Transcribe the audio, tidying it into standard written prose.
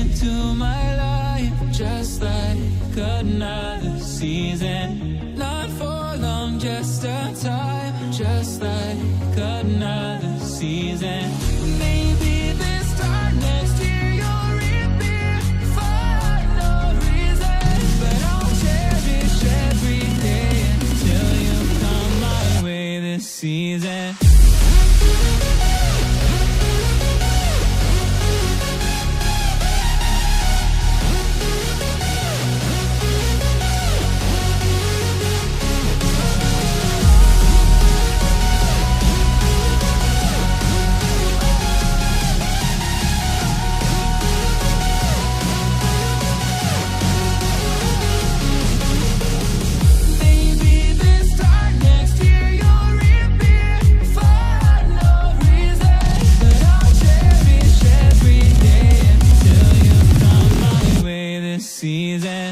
into my life, just like another season. Not for long, just a time, just like another season. Maybe this time next year you'll reappear for no reason, but I'll cherish every day until you come my way this season. Season.